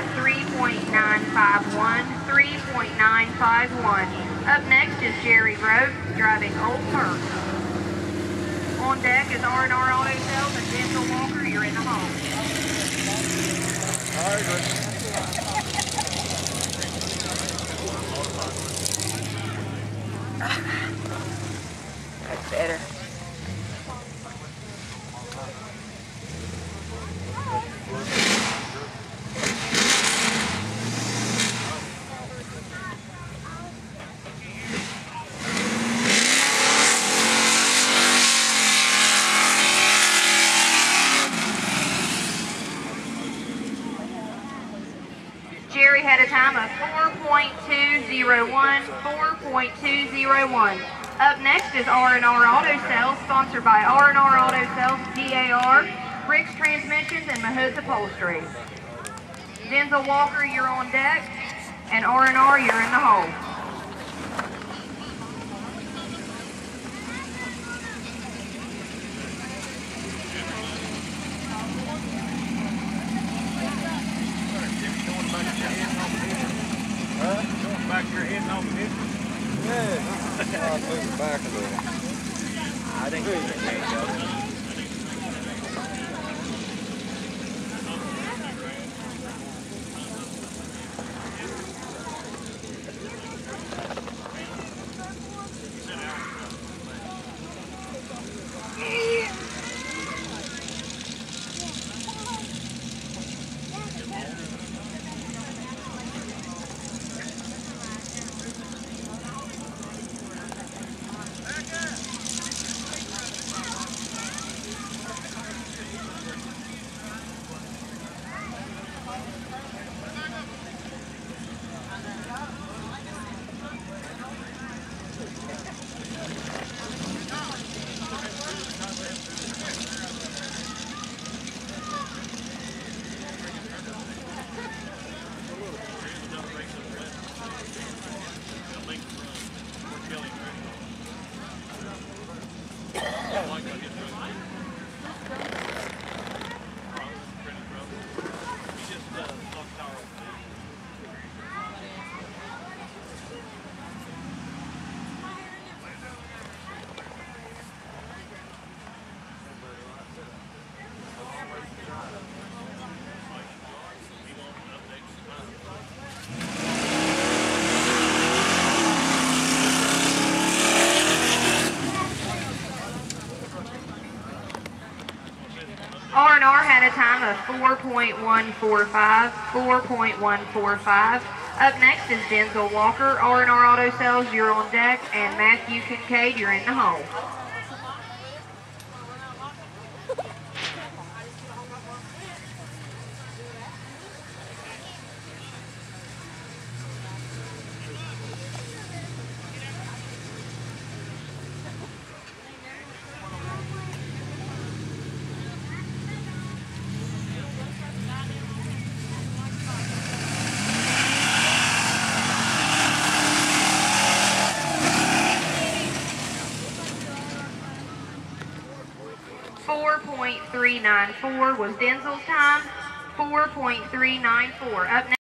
3.951, 3.951. Up next is Jerry Grote driving Old Perk. On deck is R&R Auto Sales and Denzel Walker. You're in the home. All right, good. That's better. Jerry had a time of 4.201, 4.201. Up next is R&R Auto Sales, sponsored by R&R Auto Sales, DAR, Rick's Transmissions, and Mahood's Upholstery. Denzel Walker, you're on deck, and R&R, you're in the hole. Going back here hitting off of it? Yeah, I'll move it back a little. I think it's R&R had a time of 4.145, 4.145. Up next is Denzel Walker, R&R Auto Sales, you're on deck, and Matthew Kincaid, you're in the hole. 4.394 was Denzel's time, 4.394. Up next